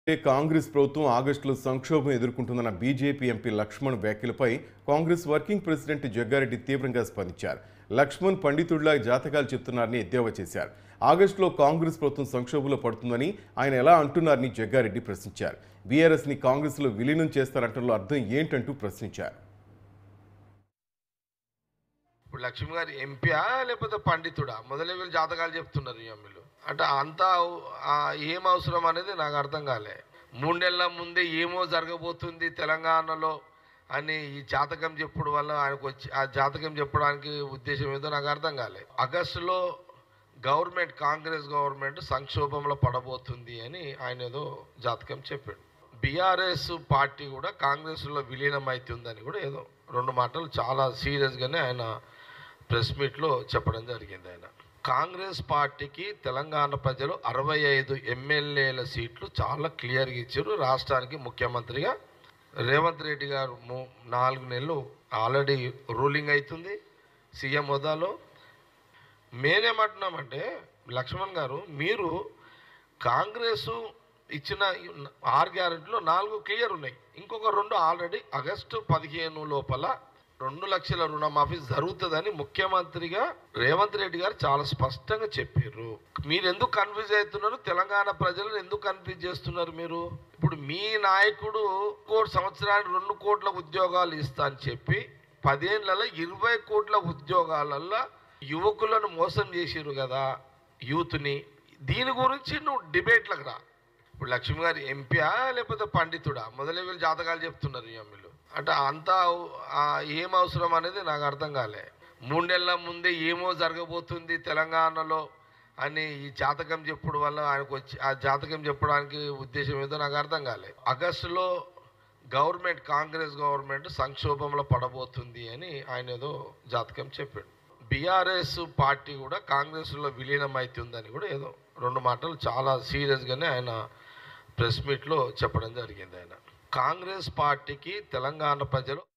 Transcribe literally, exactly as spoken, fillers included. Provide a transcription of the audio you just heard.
కాంగ్రెస్ ప్రభుత్వం ఆగస్టులో సంక్షోభం ఎదుర్కొంటుందన్న బీజేపీ ఎంపీ లక్ష్మణ్ వ్యాఖ్యలపై కాంగ్రెస్ వర్కింగ్ ప్రెసిడెంట్ జగ్గారెడ్డి తీవ్రంగా స్పందించారు. లక్ష్మణ్ పండితుడిలా జాతకాలు చెప్తున్నారని ఎద్దేవా చేశారు. ఆగస్టులో కాంగ్రెస్ ప్రభుత్వం సంక్షోభంలో పడుతుందని ఆయన ఎలా అంటున్నారని జగ్గారెడ్డి ప్రశ్నించారు. బీఆర్ఎస్ని కాంగ్రెస్లో విలీనం చేస్తారంటలో అర్థం ఏంటంటూ ప్రశ్నించారు. ఇప్పుడు లక్ష్మి గారు ఎంపీయా లేకపోతే పండితుడా? మొదలై వీళ్ళు జాతకాలు చెప్తున్నారు ఈ అమ్మిలు అంటే అంతా ఏం అవసరం అనేది నాకు అర్థం కాలే. మూడేళ్ల ముందే ఏమో జరగబోతుంది తెలంగాణలో అని ఈ జాతకం చెప్పుడు వల్ల ఆయనకు వచ్చి ఆ జాతకం చెప్పడానికి ఉద్దేశం ఏదో నాకు అర్థం కాలే. ఆగస్టులో గవర్నమెంట్ కాంగ్రెస్ గవర్నమెంట్ సంక్షోభంలో పడబోతుంది అని ఆయన ఏదో జాతకం చెప్పాడు. బీఆర్ఎస్ పార్టీ కూడా కాంగ్రెస్లో విలీనం అవుతుందని కూడా ఏదో రెండు మాటలు చాలా సీరియస్గానే ఆయన ప్రెస్ మీట్లో చెప్పడం జరిగింది. ఆయన కాంగ్రెస్ పార్టీకి తెలంగాణ ప్రజలు అరవై ఐదు ఎమ్మెల్యేల సీట్లు చాలా క్లియర్గా ఇచ్చారు. రాష్ట్రానికి ముఖ్యమంత్రిగా రేవంత్ రెడ్డి గారు నాలుగు నెలలు ఆల్రెడీ రూలింగ్ అవుతుంది సీఎం హోదాలో. మేమేమంటున్నామంటే లక్ష్మణ్ గారు, మీరు కాంగ్రెస్ ఇచ్చిన ఆరు గ్యారెంటీలో నాలుగు క్లియర్ ఉన్నాయి, ఇంకొక రెండు ఆల్రెడీ ఆగస్టు పదిహేను లోపల రెండు లక్షల రుణమాఫీ జరుగుతుందని ముఖ్యమంత్రిగా రేవంత్ రెడ్డి గారు చాలా స్పష్టంగా చెప్పారు. మీరు ఎందుకు కన్ఫ్యూజ్ అవుతున్నారు? తెలంగాణ ప్రజలను ఎందుకు కన్ఫ్యూజ్ చేస్తున్నారు మీరు? ఇప్పుడు మీ నాయకుడు కోటి సంవత్సరానికి రెండు కోట్ల ఉద్యోగాలు ఇస్తా అని చెప్పి పదేళ్లలో ఇరవై కోట్ల ఉద్యోగాలలో యువకులను మోసం చేసిరు కదా యూత్ని. దీని గురించి నువ్వు డిబేట్లకు రా. ఇప్పుడు లక్ష్మి గారు ఎంపీయా లేకపోతే పండితుడా? మొదలై వీళ్ళు జాతకాలు చెప్తున్నారు ఈ అమ్మిలు అంటే అంతా ఏం అవసరం అనేది నాకు అర్థం కాలే. మూడేళ్ల ముందే ఏమో జరగబోతుంది తెలంగాణలో అని ఈ జాతకం చెప్పుడు వల్ల ఆయనకు వచ్చి ఆ జాతకం చెప్పడానికి ఉద్దేశం ఏదో నాకు అర్థం కాలే. ఆగస్టులో గవర్నమెంట్ కాంగ్రెస్ గవర్నమెంట్ సంక్షోభంలో పడబోతుంది అని ఆయన ఏదో జాతకం చెప్పాడు. బీఆర్ఎస్ పార్టీ కూడా కాంగ్రెస్లో విలీనం అవుతుందని కూడా ఏదో రెండు మాటలు చాలా సీరియస్గానే ఆయన ప్రెస్ మీట్లో చెప్పడం జరిగింది. ఆయన కాంగ్రెస్ పార్టీకి తెలంగాణ ప్రజలు